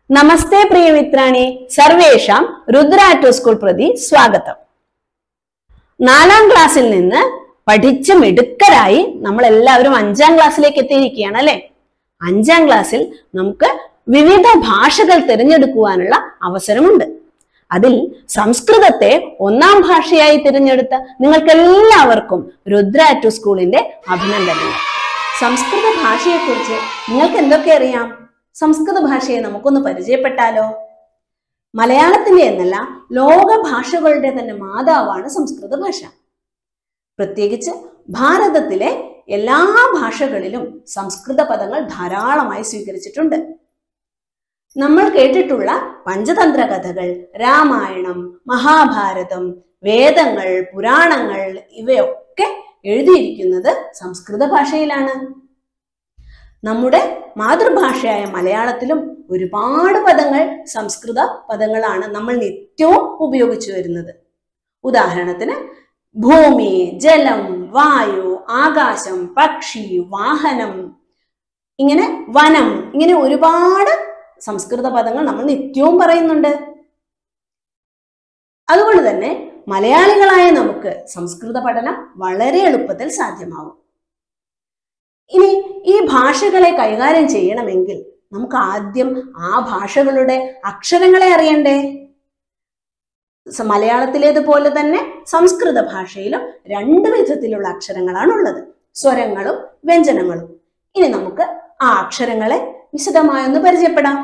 നമസ്തേ പ്രിയമിത്രാണി, സർവേഷാം രുദ്രാറ്റോ school പ്രതി സ്വാഗതം. 4ാം ക്ലാസ്സിൽ നിന്ന് പഠിച്ച് മിടുക്കരായി നമ്മൾ എല്ലാവരും 5ാം ക്ലാസ്സിലേക്ക് എത്തിയിരിക്കുകയാണ് അല്ലെ. 5ാം ക്ലാസ്സിൽ നമുക്ക് വിവിധ ഭാഷകൾ തിരഞ്ഞെടുക്കുവാനുള്ള അവസരമുണ്ട്. അതിൽ സംസ്കൃതത്തെ 1ാം ഭാഷയായി തിരഞ്ഞെടുത്ത നിങ്ങൾക്ക് എല്ലാവർക്കും രുദ്രാറ്റോ സ്കൂളിന്റെ അഭിനന്ദനങ്ങൾ. സംസ്കൃത ഭാഷയെക്കുറിച്ച് നിങ്ങൾക്ക് എന്തൊക്കെ അറിയാം? സംസ്കൃത ഭാഷയെ നമുക്കൊന്ന് പരിചയപ്പെട്ടാലോ? മലയാളത്തിന്റെ എന്നല്ല, ലോക ഭാഷകളുടെ തന്നെ മാതാവാണ് സംസ്കൃത ഭാഷ. പ്രത്യേകിച്ച് ഭാരതത്തിലെ എല്ലാ ഭാഷകളിലും സംസ്കൃത പദങ്ങൾ ധാരാളമായി സ്വീകരിച്ചിട്ടുണ്ട്. നമ്മൾ കേട്ടിട്ടുള്ള പഞ്ചതന്ത്ര കഥകൾ, രാമായണം, മഹാഭാരതം, വേദങ്ങൾ, പുരാണങ്ങൾ ഇവയൊക്കെ എഴുതിയിരിക്കുന്നത് സംസ്കൃത ഭാഷയിലാണ്. നമ്മുടെ മാതൃഭാഷയായ മലയാളത്തിലും ഒരുപാട് പദങ്ങൾ സംസ്കൃത പദങ്ങളാണ് നമ്മൾ നിത്യവും ഉപയോഗിച്ചു വരുന്നത്. ഉദാഹരണത്തിന് ഭൂമി, ജലം, വായു, ആകാശം, പക്ഷി, വാഹനം, ഇങ്ങനെ വനം, ഇങ്ങനെ ഒരുപാട് സംസ്കൃത പദങ്ങൾ നമ്മൾ നിത്യവും പറയുന്നുണ്ട്. അതുകൊണ്ട് തന്നെ മലയാളികളായ നമുക്ക് സംസ്കൃത പഠനം വളരെ എളുപ്പത്തിൽ സാധ്യമാവും. ഇനി ഈ ഭാഷകളെ കൈകാര്യം ചെയ്യണമെങ്കിൽ നമുക്ക് ആദ്യം ആ ഭാഷകളുടെ അക്ഷരങ്ങളെ അറിയണ്ടേ? മലയാളത്തിലേതുപോലെ തന്നെ സംസ്കൃത ഭാഷയിലും 2 വിധത്തിലുള്ള അക്ഷരങ്ങളാണ് ഉള്ളത്, സ്വരങ്ങളും വ്യഞ്ജനങ്ങളും. ഇനി നമുക്ക് ആ അക്ഷരങ്ങളെ വിശദമായൊന്ന് പരിചയപ്പെടാം.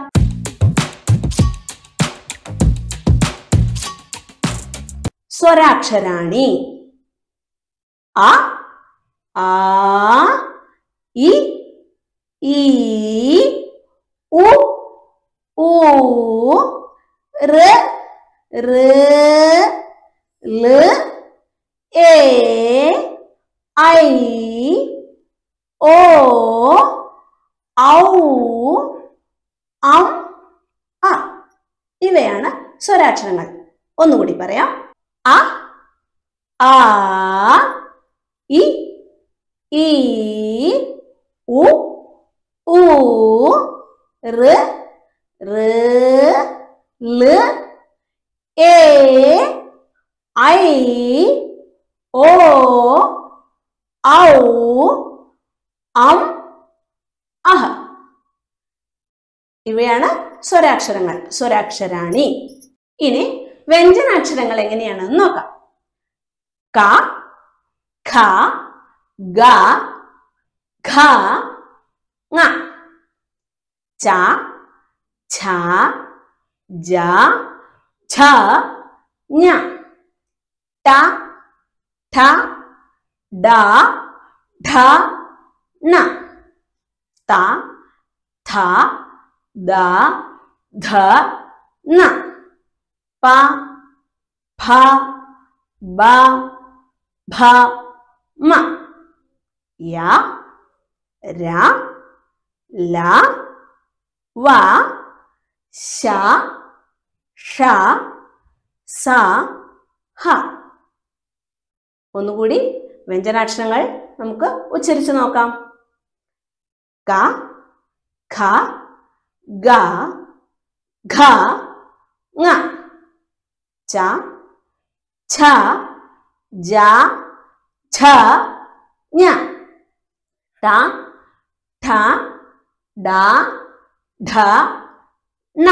സ്വരാക്ഷരാണി: അ, ആ, ഇ, ഈ, ഉ, ഊ, ഋ, ഋ, ല, എ, ഐ, ഓ, ഔ, അം, അ. ഇവയാണ് സ്വരാക്ഷരങ്ങൾ. ഒന്നുകൂടി പറയാം. അ, ആ, ഇ, ഈ, ഉ, ഊ, ഋ, ഋ, ല, എ, ഐ, ഓ, ഔ, അം, അഹ. ഇവയാണ് സ്വരാക്ഷരങ്ങൾ, സ്വരാക്ഷരാണി. ഇനി വ്യഞ്ജനാക്ഷരങ്ങൾ എങ്ങനെയാണെന്ന് നോക്കാം. ക, ഖ, ഗ, ഘ, ങ, ച, ഛ, ജ, ഝ, ഞ, ട, ഠ, ഡ, ഢ, ണ, ത, ഥ, ദ, ധ, ന, പ, ഫ, ബ, ഭ, മ, യ, ര, ല, വ, ശ, ഷ, സ, ഹ. ഒന്നുകൂടി വ്യഞ്ജനാക്ഷരങ്ങൾ നമുക്ക് ഉച്ചരിച്ചു നോക്കാം. ക, ഖ, ഗ, ഘ, ങ, ച, ഛ, ജ, ഝ, ഞ, ട, ഠ, ഡ, ഢ, ണ,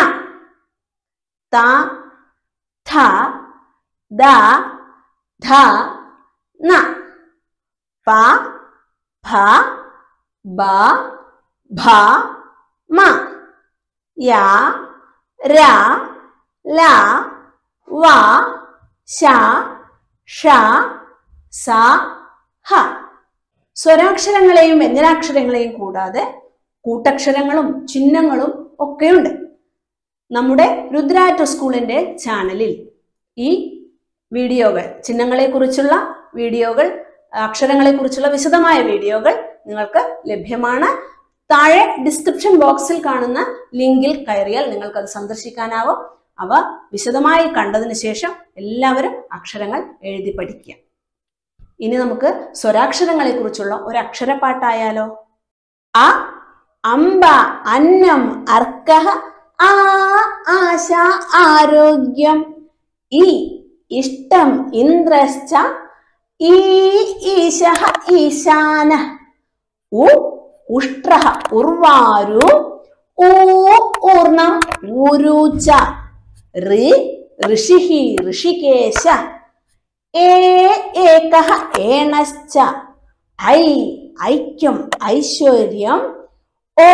ത, ഥ, ദ, ധ, ന, പ, ഫ, ബ, ഭ, മ, യ, ര, ല, വ, ശ, ഷ, സ, ഹ. സ്വരാക്ഷരങ്ങളെയും വ്യഞ്ജനാക്ഷരങ്ങളെയും കൂടാതെ കൂട്ടക്ഷരങ്ങളും ചിഹ്നങ്ങളും ഒക്കെയുണ്ട്. നമ്മുടെ രുദ്രാറ്റോ സ്കൂളിന്റെ ചാനലിൽ ഈ വീഡിയോകൾ, ചിഹ്നങ്ങളെക്കുറിച്ചുള്ള വീഡിയോകൾ, അക്ഷരങ്ങളെക്കുറിച്ചുള്ള വിശദമായ വീഡിയോകൾ നിങ്ങൾക്ക് ലഭ്യമാണ്. താഴെ ഡിസ്ക്രിപ്ഷൻ ബോക്സിൽ കാണുന്ന ലിങ്കിൽ കയറിയാൽ നിങ്ങൾക്കത് സന്ദർശിക്കാനാവും. അവ വിശദമായി കണ്ടതിന് ശേഷം എല്ലാവരും അക്ഷരങ്ങൾ എഴുതി പഠിക്കുക. ഇനി നമുക്ക് സ്വരാക്ഷരങ്ങളെ കുറിച്ചുള്ള ഒരു അക്ഷരപ്പാട്ടായാലോ? അ, അമ്പ, അന്നം, അർക്കഹ, ആ ആശ ആരോഗ്യം. ഈ ഇഷ്ടം ഇന്ദ്രശ്ച. ഈ ഈശഃ ഈശാനഃ. ഉ ഉഷ്ട്രഃ ഉർവാരു. ഊ ഊർണം ഊരൂച. ഋ ഋഷിഃ ഋഷികേശ. ഏ ഏകഃ ഏണശ്ച. ഐ ഐക്യം ഐശ്വര്യം. ഓ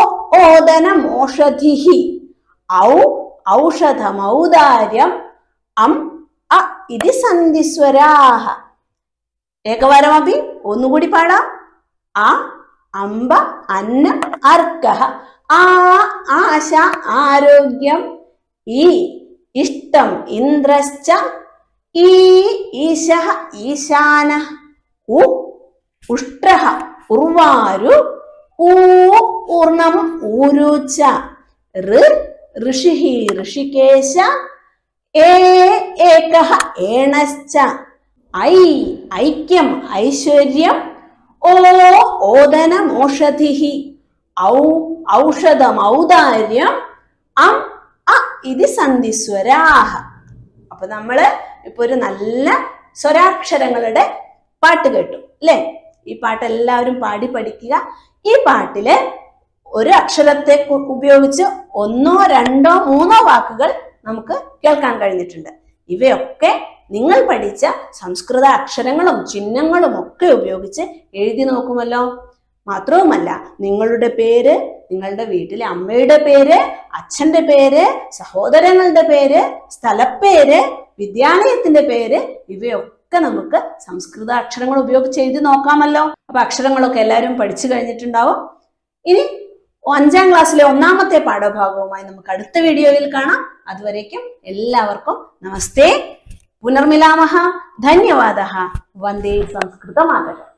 ഓദനമോഷധിഃ. ഔ ഔഷധമൗദാര്യം. അം അ ഇതി സന്ധിസ്വരാः. ഏകവാരമപി ഒന്നുകൂടി പാടാം. അ അംബ അന്നം അർക്കഃ. ആ ആശ ആരോഗ്യം. ഈ ഇഷ്ടം ഇന്ദ്രശ്ച. ഈ ഈശഃ ഈശാനഃ. ഉ ഉഷ്ട്രഃ ഉർവാരു. ഊ ഊർണം ഊരൂച. ഋ ഋഷിഃ ഋഷികേശ. ഏ ഏകഃ ഏണശ്ച. ഐ ഐക്യം ഐശ്വര്യം. ഓ ഓദനമോഷധിഃ. ഔ ഔഷധമൗദാര്യം. അം അ ഇതി സന്ധിസ്വരാः. അപ്പൊ നമ്മള് ഇപ്പൊ ഒരു നല്ല സ്വരാക്ഷരങ്ങളുടെ പാട്ട് കേട്ടു അല്ലെ? ഈ പാട്ട് എല്ലാവരും പാടി പഠിക്കുക. ഈ പാട്ടില് ഒരു അക്ഷരത്തെ ഉപയോഗിച്ച് ഒന്നോ രണ്ടോ മൂന്നോ വാക്കുകൾ നമുക്ക് കേൾക്കാൻ കഴിഞ്ഞിട്ടുണ്ട്. ഇവയൊക്കെ നിങ്ങൾ പഠിച്ച സംസ്കൃത അക്ഷരങ്ങളും ചിഹ്നങ്ങളും ഒക്കെ ഉപയോഗിച്ച് എഴുതി നോക്കുമല്ലോ. മാത്രവുമല്ല, നിങ്ങളുടെ പേര്, നിങ്ങളുടെ വീട്ടിലെ അമ്മയുടെ പേര്, അച്ഛന്റെ പേര്, സഹോദരങ്ങളുടെ പേര്, സ്ഥലപ്പേര്, വിദ്യാലയത്തിന്റെ പേര്, ഇവയൊക്കെ നമുക്ക് സംസ്കൃത അക്ഷരങ്ങൾ ഉപയോഗിച്ച് എഴുതി നോക്കാമല്ലോ. അപ്പൊ അക്ഷരങ്ങളൊക്കെ എല്ലാവരും പഠിച്ചു കഴിഞ്ഞിട്ടുണ്ടാവും. ഇനി 5ാം ക്ലാസ്സിലെ 1ാമത്തെ പാഠഭാഗവുമായി നമുക്ക് അടുത്ത വീഡിയോയിൽ കാണാം. അതുവരേക്കും എല്ലാവർക്കും നമസ്തേ. പുനർമിലാമഹ. ധന്യവാദः. വന്ദേ സംസ്കൃതമാതരം.